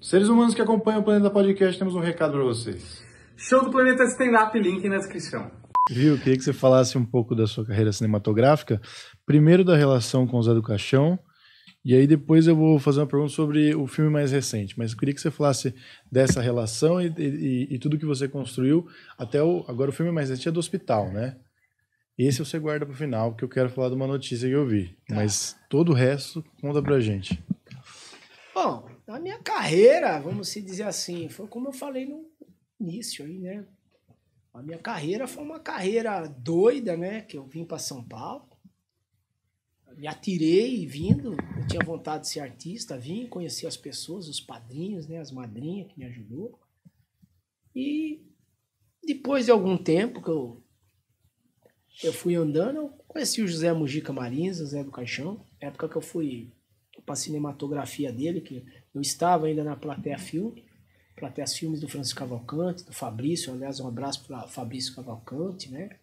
Seres humanos que acompanham o Planeta Podcast, temos um recado para vocês. Show do Planeta Stand-Up, link na descrição. Viu? Eu queria que você falasse um pouco da sua carreira cinematográfica. Primeiro da relação com o Zé do Caixão, e aí depois eu vou fazer uma pergunta sobre o filme mais recente. Mas eu queria que você falasse dessa relação e tudo que você construiu até agora o filme mais recente é do hospital, né? Esse você guarda pro final, porque eu quero falar de uma notícia que eu vi. Tá. Mas todo o resto, conta pra gente. Bom, a minha carreira, vamos se dizer assim, foi como eu falei no início aí, né? A minha carreira foi uma carreira doida, né? Que eu vim para São Paulo, me atirei vindo, eu tinha vontade de ser artista, vim conhecer as pessoas, os padrinhos, né? As madrinhas que me ajudou. E depois de algum tempo que eu fui andando, eu conheci o José Mujica Marins, o Zé do Caixão, época que eu fui para a cinematografia dele, que eu estava ainda na Plateia Filmes do Francisco Cavalcante, do Fabrício, aliás, um abraço para Fabrício Cavalcante, né?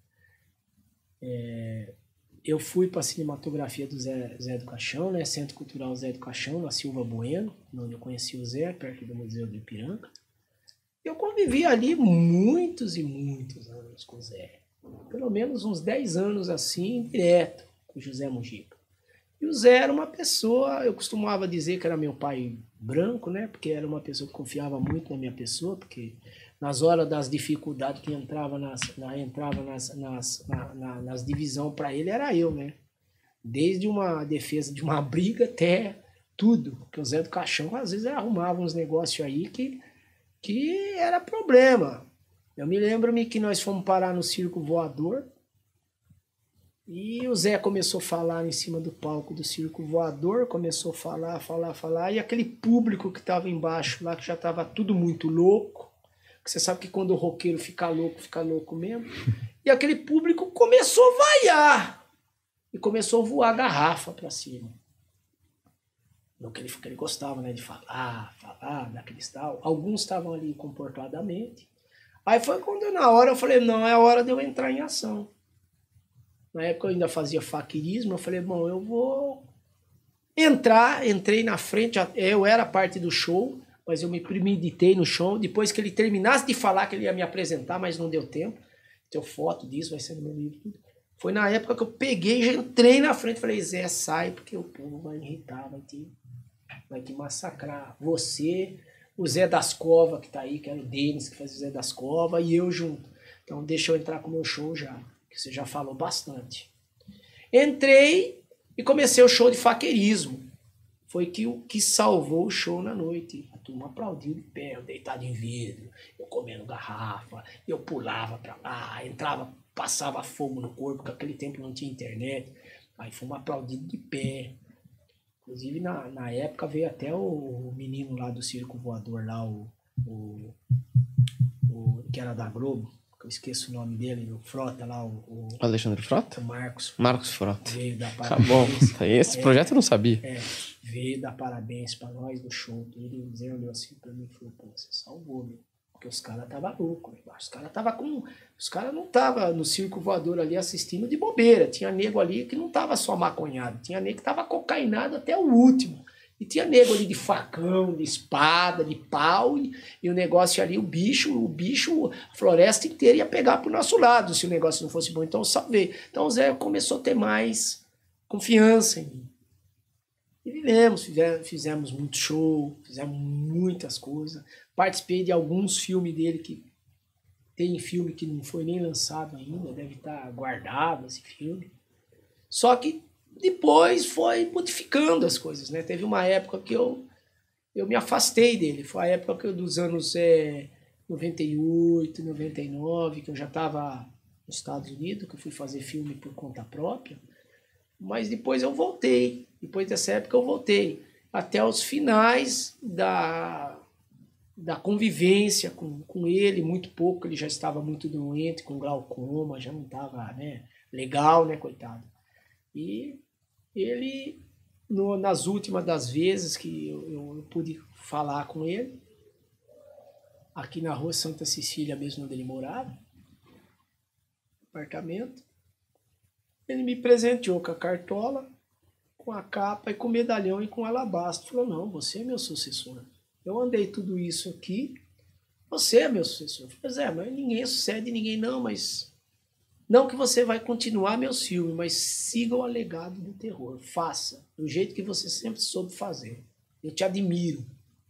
Eu fui para a cinematografia do Zé do Caixão, né? Centro Cultural Zé do Caixão, na Silva Bueno, onde eu conheci o Zé, perto do Museu do Ipiranga. Eu convivi ali muitos e muitos anos com o Zé. Pelo menos uns 10 anos assim, direto, com o José Mujica. E o Zé era uma pessoa, eu costumava dizer que era meu pai branco, né? Porque era uma pessoa que confiava muito na minha pessoa, porque nas horas das dificuldades que entrava nas divisões para ele, era eu, né? Desde uma defesa de uma briga até tudo. Porque o Zé do Caixão, às vezes, arrumava uns negócios aí que era problema. Eu me lembro-me que nós fomos parar no Circo Voador, e o Zé começou a falar em cima do palco do Circo Voador, começou a falar, e aquele público que estava embaixo lá, que já estava tudo muito louco, que você sabe que quando o roqueiro fica louco mesmo, e aquele público começou a vaiar, e começou a voar garrafa para cima. No que ele gostava, né, de falar, daquele tal. Alguns estavam ali comportadamente. Aí foi quando na hora eu falei, não, é a hora de eu entrar em ação. Na época eu ainda fazia faquirismo, eu falei, bom, eu vou entrei na frente, eu era parte do show, mas eu me premeditei no show, depois que ele terminasse de falar que ele ia me apresentar, mas não deu tempo, tenho foto disso, vai ser no meu livro, tudo. Foi na época que eu peguei, já entrei na frente, falei, Zé, sai, porque o povo vai irritar, vai te massacrar. Você, o Zé das Covas, que tá aí, que era o Denis, que fazia o Zé das Covas, e eu junto. Então deixa eu entrar com o meu show já, que você já falou bastante. Entrei e comecei o show de faqueirismo. Foi o que salvou o show na noite. A turma aplaudiu de pé, eu deitado em vidro, eu comendo garrafa, eu pulava pra lá, entrava, passava fogo no corpo, porque naquele tempo não tinha internet. Aí fomos aplaudidos de pé. Inclusive, na época, veio até o menino lá do Circo Voador, lá, o que era da Globo, que eu esqueço o nome dele, o Frota lá, o Alexandre Frota? O Marcos. Marcos Frota. Veio dar parabéns. Tá bom, esse projeto eu não sabia. Veio dar parabéns pra nós do show. Ele olhou assim pra mim e falou, pô, você salvou, meu. Porque os caras estavam loucos. Os caras não estavam no Circo Voador ali assistindo de bobeira. Tinha nego ali que não estava só maconhado. Tinha nego que estava cocainado até o último. E tinha nego ali de facão, de espada, de pau. E o negócio ali, o bicho, a floresta inteira ia pegar pro nosso lado se o negócio não fosse bom. Então eu salvei. Então o Zé começou a ter mais confiança em mim. E fizemos muito show, fizemos muitas coisas. Participei de alguns filmes dele que tem filme que não foi nem lançado ainda, deve estar guardado esse filme. Só que depois foi modificando as coisas, né? Teve uma época que eu me afastei dele. Foi a época dos anos 98, 99, que eu já estava nos Estados Unidos, que eu fui fazer filme por conta própria. Mas depois eu voltei. Depois dessa época eu voltei. Até os finais da convivência com ele, muito pouco. Ele já estava muito doente, com glaucoma, já não estava, né, legal, né, coitado. E ele, nas últimas das vezes que eu pude falar com ele, aqui na rua Santa Cecília mesmo, onde ele morava, apartamento, ele me presenteou com a cartola, com a capa e com o medalhão e com o alabastro. Falou, não, você é meu sucessor. eu andei tudo isso aqui, você é meu sucessor. Pois é, mas ninguém sucede ninguém não, mas... Não que você vai continuar meus filmes, mas siga o legado do terror. Faça, do jeito que você sempre soube fazer. Eu te admiro.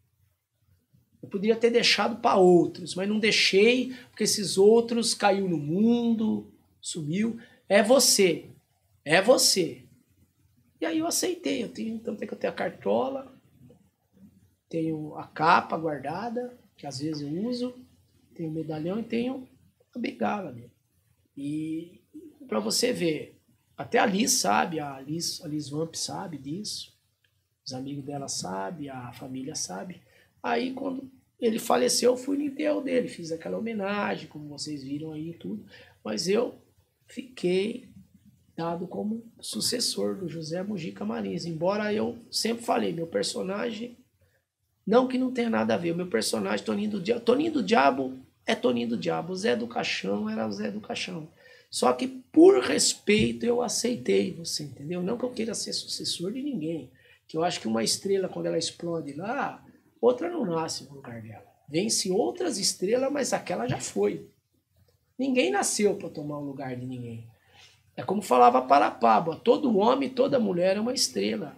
Eu poderia ter deixado para outros, mas não deixei, porque esses outros caiu no mundo, sumiu. É você. É você. E aí eu aceitei. Tanto é que eu tenho a cartola, tenho a capa guardada, que às vezes eu uso, tenho o medalhão e tenho a bengala mesmo. E para você ver, até a Liz sabe, a Liz Vamp sabe disso, os amigos dela sabem, a família sabe. Aí quando ele faleceu, eu fui no enterro dele, fiz aquela homenagem, como vocês viram aí e tudo, mas eu fiquei dado como sucessor do José Mujica Marins, embora eu sempre falei, meu personagem, não que não tenha nada a ver, o meu personagem Toninho do Diabo é Toninho do Diabo, o Zé do Caixão era o Zé do Caixão. Só que por respeito eu aceitei você, entendeu? Não que eu queira ser sucessor de ninguém, que eu acho que uma estrela quando ela explode lá, outra não nasce no lugar dela. Vence outras estrelas, mas aquela já foi. Ninguém nasceu para tomar o lugar de ninguém. É como falava Parapábua, todo homem, toda mulher é uma estrela.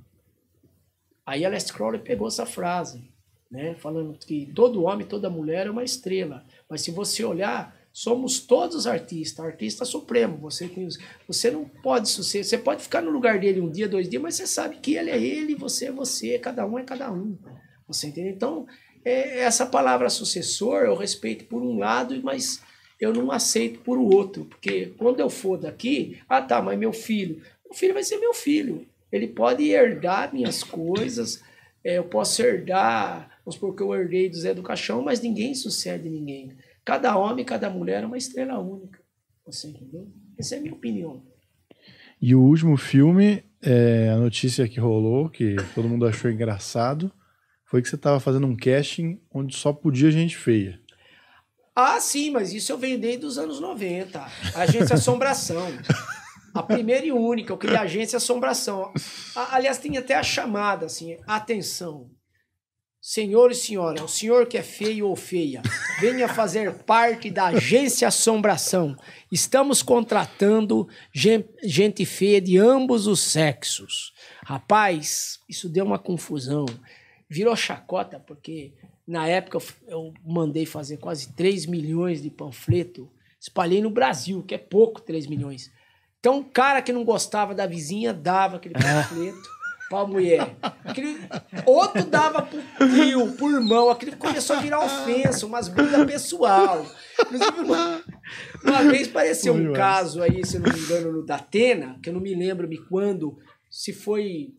Aí a Aleister Crowley pegou essa frase, né, falando que todo homem, toda mulher é uma estrela. Mas se você olhar, somos todos artistas, artista supremo. Você não pode suceder, você pode ficar no lugar dele um dia, 2 dias, mas você sabe que ele é ele, você é você, cada um é cada um. Você entende? Então, essa palavra sucessor eu respeito por um lado, mas eu não aceito por o outro, porque quando eu for daqui, tá, mas meu filho vai ser meu filho. Ele pode herdar minhas coisas, eu posso herdar, vamos supor que eu herdei do Zé do Caixão, mas ninguém sucede ninguém. Cada homem, cada mulher é uma estrela única. Você entendeu? Essa é a minha opinião. E o último filme, a notícia que rolou, que todo mundo achou engraçado, foi que você estava fazendo um casting onde só podia gente feia. Ah, sim, mas isso eu venho desde os anos 90. A Agência Assombração. A primeira e única, eu criei a Agência Assombração. Aliás, tem até a chamada, assim, atenção. Senhor e senhora, o senhor que é feio ou feia, venha fazer parte da Agência Assombração. Estamos contratando gente feia de ambos os sexos. Rapaz, isso deu uma confusão. Virou chacota, porque na época eu mandei fazer quase 3 milhões de panfleto, espalhei no Brasil, que é pouco 3 milhões. Então, o cara que não gostava da vizinha dava aquele panfleto pra mulher. Outro dava pro tio, pro irmão. Aquilo começou a virar ofensa, umas brigas pessoal. Inclusive, uma vez pareceu um caso aí, se eu não me engano, no Datena, que eu não me lembro quando, se foi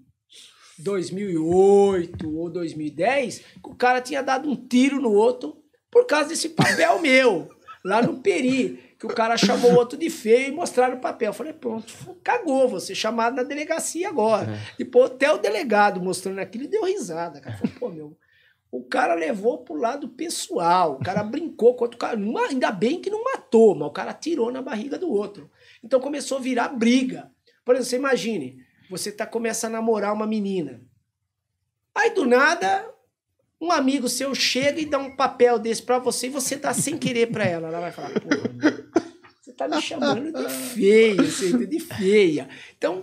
2008 ou 2010, que o cara tinha dado um tiro no outro por causa desse papel meu, lá no Peri. Que o cara chamou o outro de feio e mostraram o papel. Eu falei, pronto, cagou, você chamado na delegacia agora. Depois até o delegado mostrando aquilo e deu risada. Cara. Falei, pô, meu, o cara levou pro lado pessoal, o cara brincou com o outro cara. Ainda bem que não matou, mas o cara atirou na barriga do outro. Então começou a virar briga. Por exemplo, você imagine, você começa a namorar uma menina. Aí do nada, um amigo seu chega e dá um papel desse pra você e você dá sem querer pra ela. Ela vai falar, pô, você tá me chamando de feia, de feia. Então,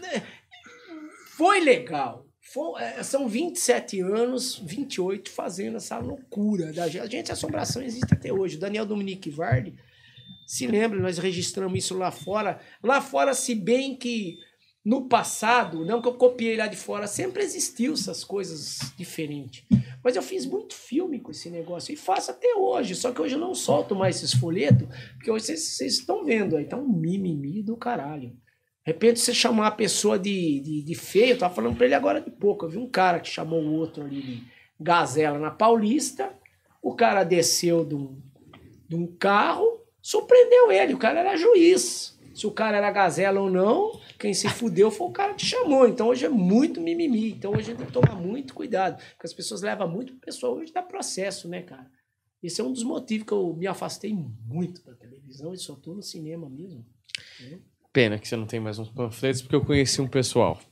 foi legal. São 27 anos, 28, fazendo essa loucura. A Agência Assombração existe até hoje. O Daniel Dominique Vardi, se lembra, nós registramos isso lá fora. Lá fora, se bem que no passado, não que eu copiei lá de fora, sempre existiu essas coisas diferentes. Mas eu fiz muito filme com esse negócio e faço até hoje. Só que hoje eu não solto mais esses folhetos, porque hoje vocês estão vendo aí, tá um mimimi do caralho. De repente você chamar a pessoa de feio, eu tava falando pra ele agora de pouco. Eu vi um cara que chamou o outro ali de gazela na Paulista, o cara desceu de um carro, surpreendeu ele, o cara era juiz. Se o cara era gazela ou não, quem se fudeu foi o cara que chamou. Então hoje é muito mimimi. Então hoje a gente tem que tomar muito cuidado. Porque as pessoas levam muito pro pessoal hoje dá processo, né, cara? Esse é um dos motivos que eu me afastei muito da televisão e só tô no cinema mesmo. Entendeu? Pena que você não tem mais uns panfletos, porque eu conheci um pessoal